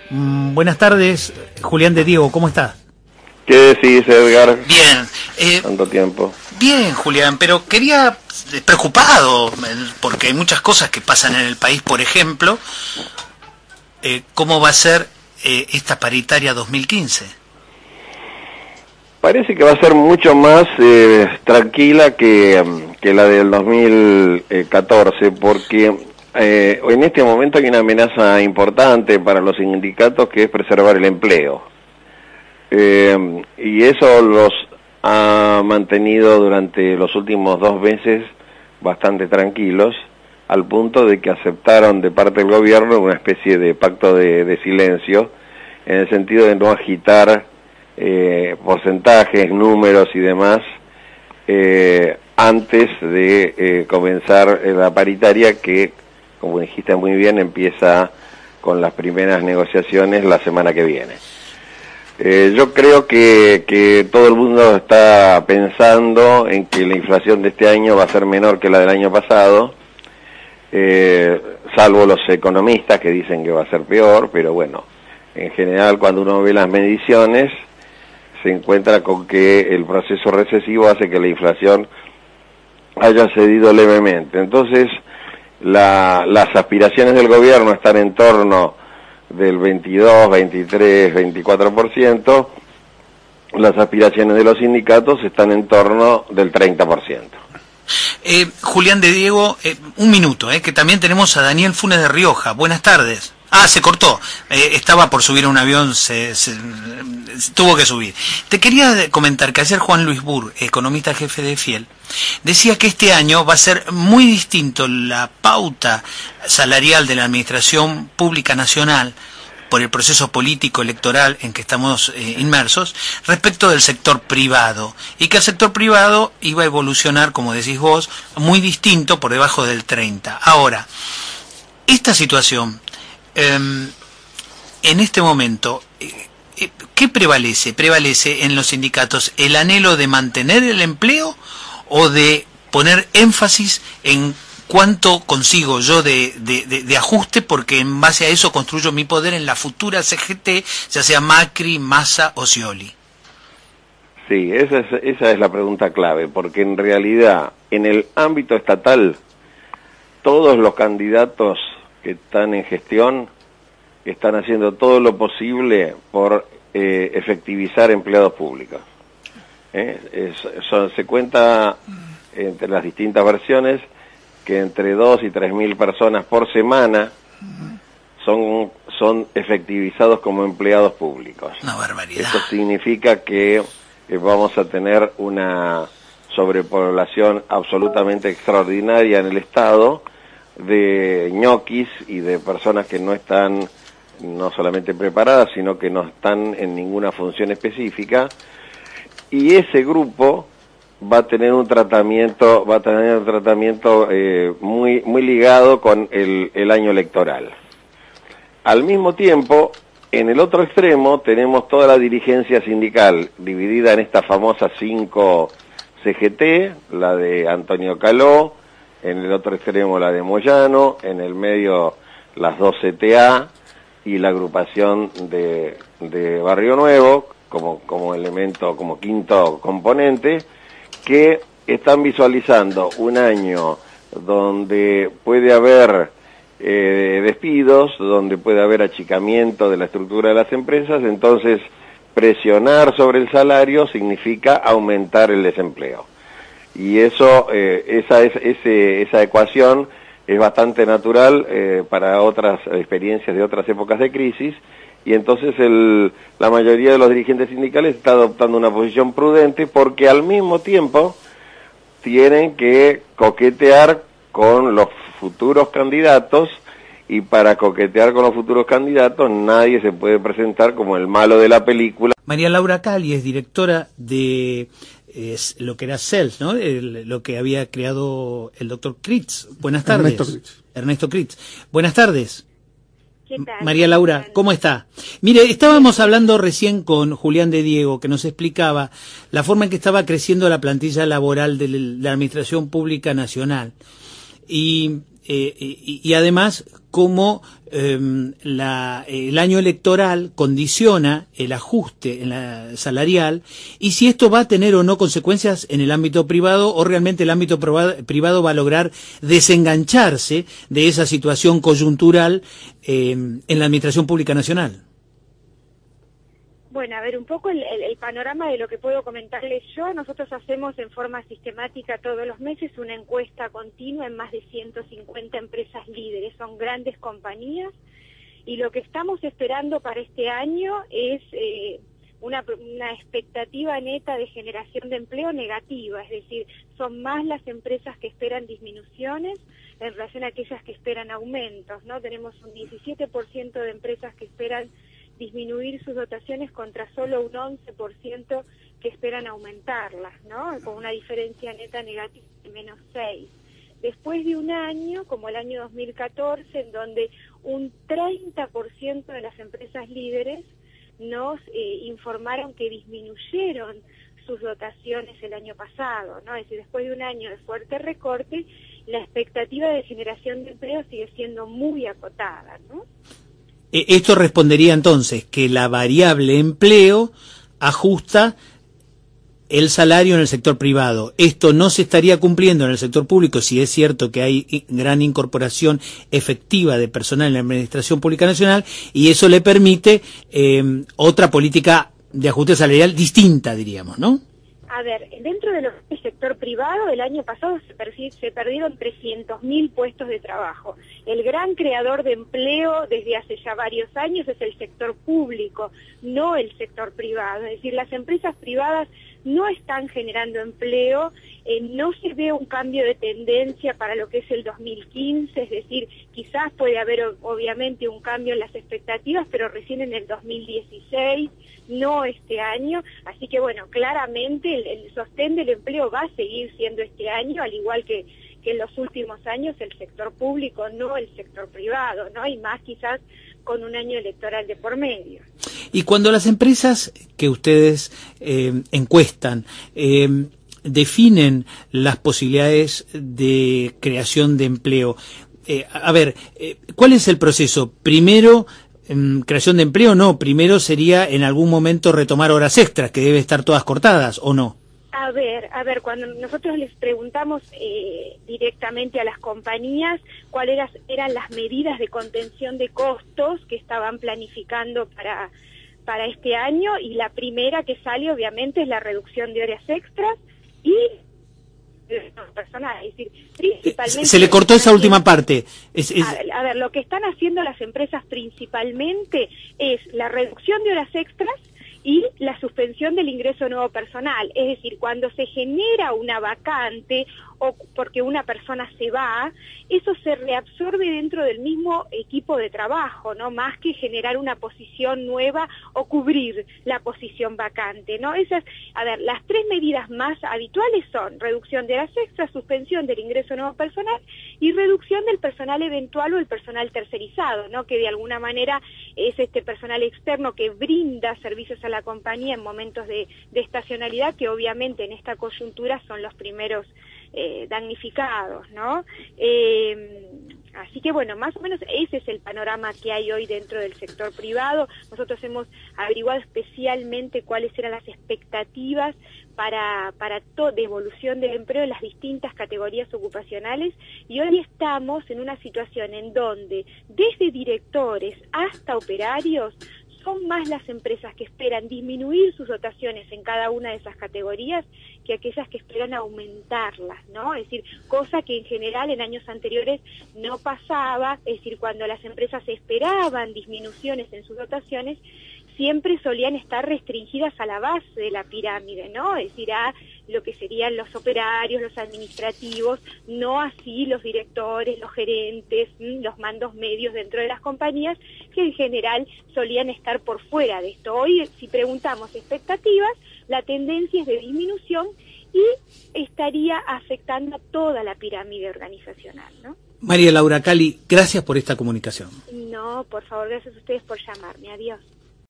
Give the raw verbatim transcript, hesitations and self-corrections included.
Mm, buenas tardes, Julián de Diego, ¿cómo está? ¿Qué decís, Edgar? Bien. Eh, ¿Tanto tiempo? Bien, Julián, pero quería, eh, preocupado, porque hay muchas cosas que pasan en el país, por ejemplo, eh, ¿cómo va a ser eh, esta paritaria dos mil quince? Parece que va a ser mucho más eh, tranquila que, que la del dos mil catorce, porque eh, en este momento hay una amenaza importante para los sindicatos, que es preservar el empleo. Eh, y eso los ha mantenido durante los últimos dos meses bastante tranquilos, al punto de que aceptaron de parte del gobierno una especie de pacto de, de silencio, en el sentido de no agitar eh, porcentajes, números y demás, eh, antes de eh, comenzar la paritaria, que, como dijiste muy bien, empieza con las primeras negociaciones la semana que viene. Eh, yo creo que, que todo el mundo está pensando en que la inflación de este año va a ser menor que la del año pasado, eh, salvo los economistas que dicen que va a ser peor, pero bueno, en general cuando uno ve las mediciones se encuentra con que el proceso recesivo hace que la inflación haya cedido levemente. Entonces, la, las aspiraciones del gobierno están en torno del veintidós, veintitrés, veinticuatro por ciento, las aspiraciones de los sindicatos están en torno del treinta por ciento. Eh, Julián de Diego, eh, un minuto, eh, que también tenemos a Daniel Funes de Rioja. Buenas tardes. Ah, se cortó. Eh, estaba por subir a un avión, se, se, se tuvo que subir. Te quería comentar que ayer Juan Luis Burr, economista jefe de Fiel, decía que este año va a ser muy distinto la pauta salarial de la Administración Pública Nacional por el proceso político electoral en que estamos eh, inmersos, respecto del sector privado, y que el sector privado iba a evolucionar, como decís vos, muy distinto, por debajo del treinta. Ahora, esta situación, eh, en este momento, eh, ¿qué prevalece? ¿Prevalece en los sindicatos el anhelo de mantener el empleo o de poner énfasis en cuánto consigo yo de, de, de, de ajuste, porque en base a eso construyo mi poder en la futura C G T, ya sea Macri, Massa o Scioli? Sí, esa es, esa es la pregunta clave, porque en realidad, en el ámbito estatal, todos los candidatos que están en gestión están haciendo todo lo posible por eh, efectivizar empleados públicos. ¿Eh? Es, son, se cuenta entre las distintas versiones que entre dos y tres mil personas por semana son, son efectivizados como empleados públicos. Una barbaridad. Esto significa que eh, vamos a tener una sobrepoblación absolutamente extraordinaria en el Estado de ñoquis y de personas que no están no solamente preparadas, sino que no están en ninguna función específica, y ese grupo va a tener un tratamiento, va a tener un tratamiento eh, muy, muy ligado con el, el año electoral. Al mismo tiempo, en el otro extremo tenemos toda la dirigencia sindical, dividida en estas famosas cinco C G T, la de Antonio Caló, en el otro extremo la de Moyano, en el medio las dos C T A y la agrupación de, de Barrio Nuevo, como, como elemento, como quinto componente, que están visualizando un año donde puede haber eh, despidos, donde puede haber achicamiento de la estructura de las empresas. Entonces presionar sobre el salario significa aumentar el desempleo. Y eso, eh, esa, es, ese, esa ecuación es bastante natural eh, para otras experiencias de otras épocas de crisis, y entonces el, la mayoría de los dirigentes sindicales está adoptando una posición prudente, porque al mismo tiempo tienen que coquetear con los futuros candidatos, y para coquetear con los futuros candidatos nadie se puede presentar como el malo de la película. María Laura Cali es directora de es lo que era C E L S, ¿no? El, lo que había creado el doctor Critz. Buenas tardes. Ernesto Critz. Ernesto Critz. Buenas tardes. ¿Qué tal? María Laura, ¿cómo está? Mire, estábamos hablando recién con Julián de Diego, que nos explicaba la forma en que estaba creciendo la plantilla laboral de la Administración Pública Nacional. Y, eh, y, y además cómo eh, la, el año electoral condiciona el ajuste en la salarial y si esto va a tener o no consecuencias en el ámbito privado o realmente el ámbito privado va a lograr desengancharse de esa situación coyuntural eh, en la Administración Pública Nacional. Bueno, a ver, un poco el, el, el panorama de lo que puedo comentarles yo. Nosotros hacemos en forma sistemática todos los meses una encuesta continua en más de ciento cincuenta empresas líderes. Son grandes compañías y lo que estamos esperando para este año es eh, una, una expectativa neta de generación de empleo negativa. Es decir, son más las empresas que esperan disminuciones en relación a aquellas que esperan aumentos, ¿no? Tenemos un diecisiete por ciento de empresas que esperan disminuir sus dotaciones contra solo un once por ciento que esperan aumentarlas, ¿no? Con una diferencia neta negativa de menos seis. Después de un año, como el año dos mil catorce, en donde un treinta por ciento de las empresas líderes nos eh, informaron que disminuyeron sus dotaciones el año pasado, ¿no? Es decir, después de un año de fuerte recorte, la expectativa de generación de empleo sigue siendo muy acotada, ¿no? Esto respondería entonces que la variable empleo ajusta el salario en el sector privado. Esto no se estaría cumpliendo en el sector público si es cierto que hay gran incorporación efectiva de personal en la Administración Pública Nacional y eso le permite eh, otra política de ajuste salarial distinta, diríamos, ¿no? A ver, dentro del sector privado, el año pasado se, per se perdieron trescientos mil puestos de trabajo. El gran creador de empleo desde hace ya varios años es el sector público, no el sector privado. Es decir, las empresas privadas no están generando empleo, eh, no se ve un cambio de tendencia para lo que es el dos mil quince, es decir, quizás puede haber obviamente un cambio en las expectativas, pero recién en el dos mil dieciséis, no este año, así que bueno, claramente el, el sostén del empleo va a seguir siendo este año, al igual que, que en los últimos años el sector público, no el sector privado, ¿no? Y más quizás con un año electoral de por medio. Y cuando las empresas que ustedes eh, encuestan eh, definen las posibilidades de creación de empleo, eh, a ver, eh, ¿cuál es el proceso? Primero, eh, creación de empleo, no, primero sería en algún momento retomar horas extras, que deben estar todas cortadas, ¿o no? A ver, a ver, cuando nosotros les preguntamos eh, directamente a las compañías cuáles eran, eran las medidas de contención de costos que estaban planificando para, para este año, y la primera que sale obviamente es la reducción de horas extras y personal, es decir, principalmente... Se le cortó esa última parte. Es, es... A, ver, a ver, lo que están haciendo las empresas principalmente es la reducción de horas extras y la suspensión del ingreso de nuevo personal. Es decir, cuando se genera una vacante o porque una persona se va, eso se reabsorbe dentro del mismo equipo de trabajo, ¿no? Más que generar una posición nueva o cubrir la posición vacante, ¿no? Esas, a ver, las tres medidas más habituales son reducción de horas extras, suspensión del ingreso de nuevo personal y reducción del personal eventual o el personal tercerizado, ¿no? Que de alguna manera es este personal externo que brinda servicios a la compañía en momentos de, de estacionalidad, que obviamente en esta coyuntura son los primeros eh, damnificados, ¿no? Eh, así que bueno, más o menos ese es el panorama que hay hoy dentro del sector privado. Nosotros hemos averiguado especialmente cuáles eran las expectativas para, para toda evolución del empleo en las distintas categorías ocupacionales, y hoy estamos en una situación en donde desde directores hasta operarios son más las empresas que esperan disminuir sus dotaciones en cada una de esas categorías que aquellas que esperan aumentarlas, ¿no? Es decir, cosa que en general en años anteriores no pasaba, es decir, cuando las empresas esperaban disminuciones en sus dotaciones, siempre solían estar restringidas a la base de la pirámide, ¿no? Es decir, a lo que serían los operarios, los administrativos, no así los directores, los gerentes, los mandos medios dentro de las compañías, que en general solían estar por fuera de esto. Hoy, si preguntamos expectativas, la tendencia es de disminución y estaría afectando a toda la pirámide organizacional, ¿no? María Laura Cali, gracias por esta comunicación. No, por favor, gracias a ustedes por llamarme. Adiós.